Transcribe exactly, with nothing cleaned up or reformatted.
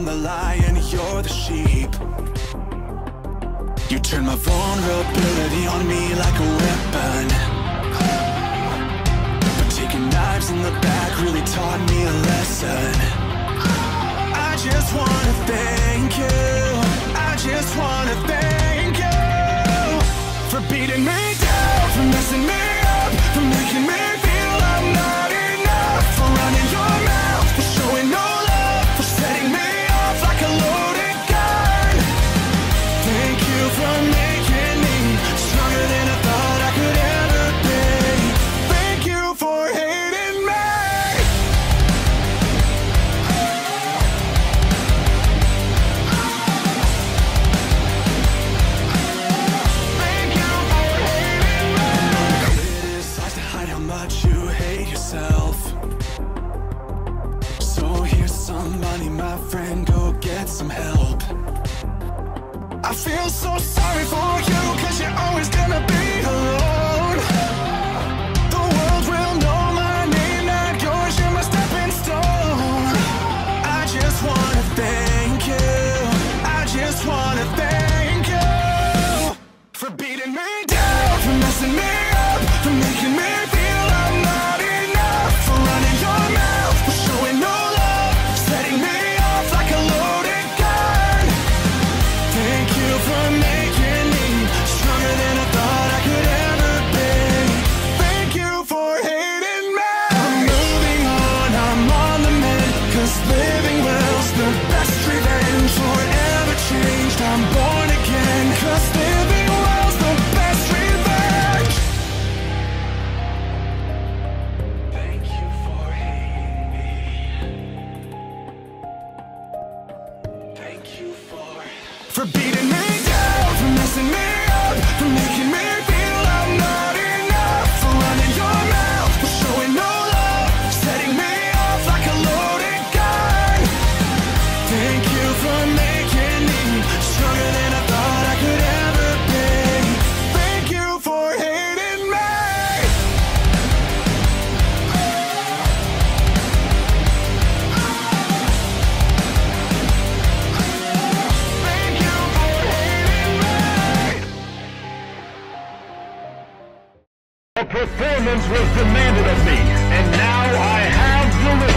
I'm the lion, you're the sheep. You turn my vulnerability on me like a weapon, but taking knives in the back really taught me a lesson. I just wanna thank you, I just wanna thank you for beating me down, for messing me up, for making me feel I'm not enough, for running your mouth, for showing no love, for setting me off like a loaded gun. Thank you for making me stronger than I thought I could ever be. Thank you for hating me. Thank you for hating me. Criticize to hide how much you hate yourself. So here's some money, my friend, go get some help. I feel so sorry for you, cause you're always gonna be alone. The world will know my name, not yours, you're my stepping stone. I just wanna thank you, I just wanna thank you for beating me down, for messing me up, for making me feel I'm not enough, for running your mouth, for showing no love, setting me off like a loaded gun. Thank you for making me stronger than I thought I could ever be. Thank you for hating me. I'm moving on, I'm on the mend, cause living well's the best revenge. Forever changed, I'm born again, cause living well's the best revenge. Thank you for hating me. Thank you for For beating me down, for messing me up, for making me feel I'm not enough, for running your mouth, for showing no love, setting me off like a loaded gun. Thank you for making me stronger than I thought I could ever be. Thank you for hating me. Thank you for hating me. A performance was demanded of me, and now I have delivered.